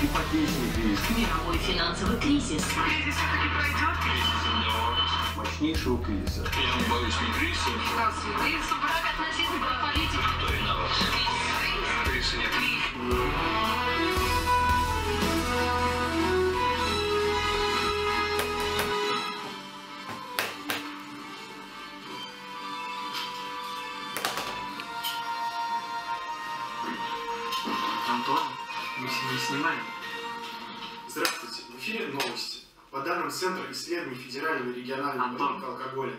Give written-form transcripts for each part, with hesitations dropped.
Ипотечный кризис. Мировой финансовый кризис. Кризис это не пройдет? Мощнейшего кризиса. Я боюсь не кризиса. Кризис, брак относительно политики. Кто виноват? Кризиса нет. Антон, мы не снимаем. Здравствуйте, в эфире новости. По данным Центра исследований Федерального и регионального рынка алкоголя,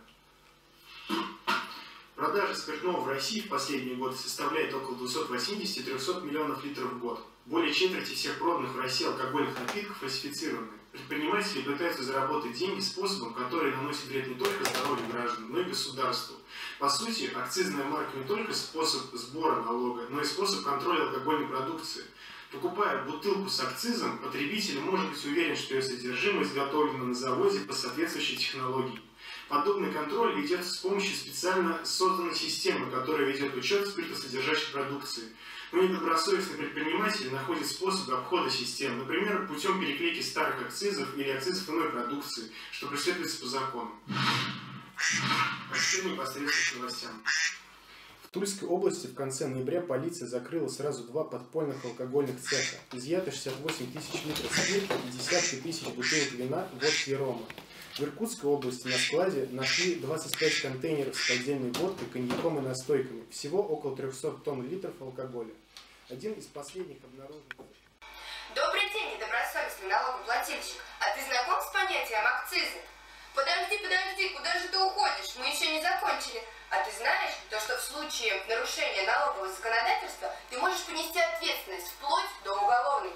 продажа спиртного в России в последние годы составляет около 280-300 миллионов литров в год. Более четверти всех проданных в России алкогольных напитков фальсифицированы. Предприниматели пытаются заработать деньги способом, который наносит вред не только здоровью граждан, но и государству. По сути, акцизная марка не только способ сбора налога, но и способ контроля алкогольной продукции. Покупая бутылку с акцизом, потребитель может быть уверен, что ее содержимое изготовлено на заводе по соответствующей технологии. Подобный контроль ведется с помощью специально созданной системы, которая ведет учет спиртосодержащей продукции. Но недобросовестные предприниматели находят способы обхода системы, например, путем переклейки старых акцизов или акцизов иной продукции, что преследуется по закону. Перейдем непосредственно к новостям. В Тульской области в конце ноября полиция закрыла сразу 2 подпольных алкогольных цеха. Изъято 68 тысяч литров спирта и десятки тысяч бутылок вина, водки и рома. В Иркутской области на складе нашли 25 контейнеров с поддельной водкой, коньяком и настойками. Всего около 300 тонн литров алкоголя. Один из последних обнаруженных... Добрый день, недобросовестный налогоплательщик. А ты знаком с понятием акцизы? Подожди, куда же ты уходишь? Мы еще не закончили. А ты знаешь, что в случае нарушения налогового законодательства ты можешь понести ответственность вплоть до уголовной.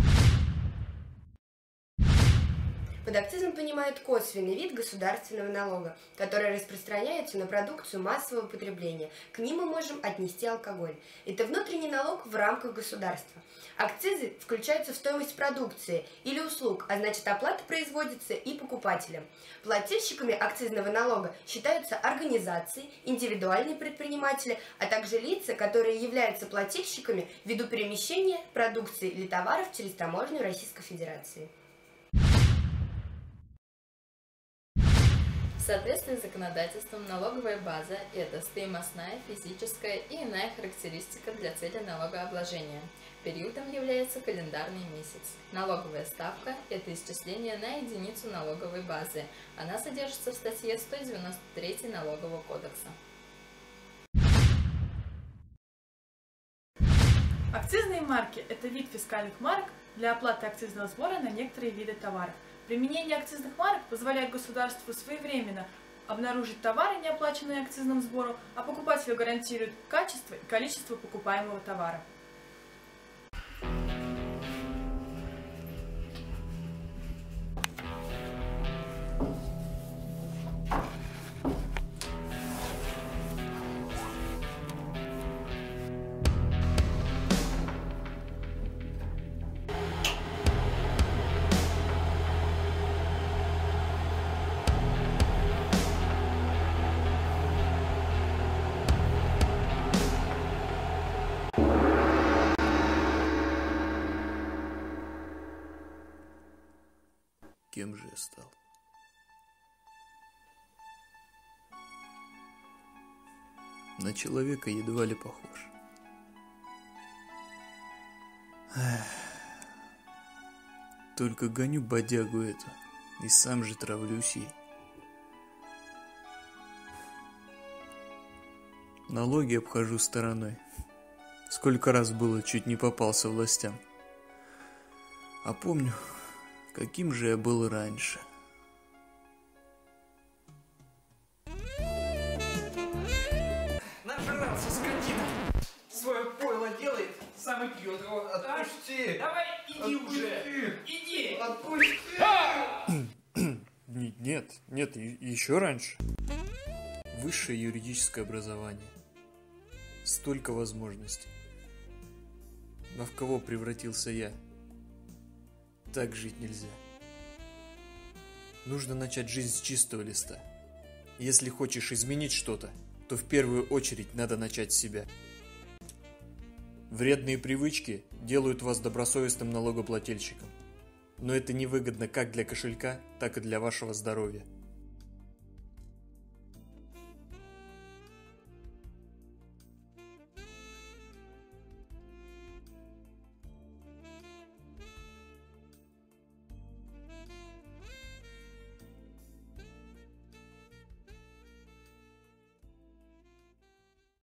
Под акцизом понимают косвенный вид государственного налога, который распространяется на продукцию массового потребления. К ним мы можем отнести алкоголь. Это внутренний налог в рамках государства. Акцизы включаются в стоимость продукции или услуг, а значит оплата производится и покупателем. Плательщиками акцизного налога считаются организации, индивидуальные предприниматели, а также лица, которые являются плательщиками ввиду перемещения продукции или товаров через таможню Российской Федерации. Соответственно законодательством, налоговая база – это стоимостная, физическая и иная характеристика для цели налогообложения. Периодом является календарный месяц. Налоговая ставка – это исчисление на единицу налоговой базы. Она содержится в статье 193 Налогового кодекса. Акцизные марки – это вид фискальных марок для оплаты акцизного сбора на некоторые виды товаров. Применение акцизных марок позволяет государству своевременно обнаружить товары, не оплаченные акцизным сбором, а покупателю гарантирует качество и количество покупаемого товара. Кем же я стал? На человека едва ли похож. Только гоню бодягу эту, и сам же травлюсь ей. Налоги обхожу стороной. Сколько раз было, чуть не попался властям. А помню, каким же я был раньше. Нажрался, скотина! Свое пойло делает, сам и пьет его. Отпусти! Давай, иди уже! Иди! Отпусти! Нет, еще раньше. Высшее юридическое образование. Столько возможностей. Но в кого превратился я? Так жить нельзя. Нужно начать жизнь с чистого листа. Если хочешь изменить что-то, то в первую очередь надо начать с себя. Вредные привычки делают вас добросовестным налогоплательщиком. Но это невыгодно как для кошелька, так и для вашего здоровья.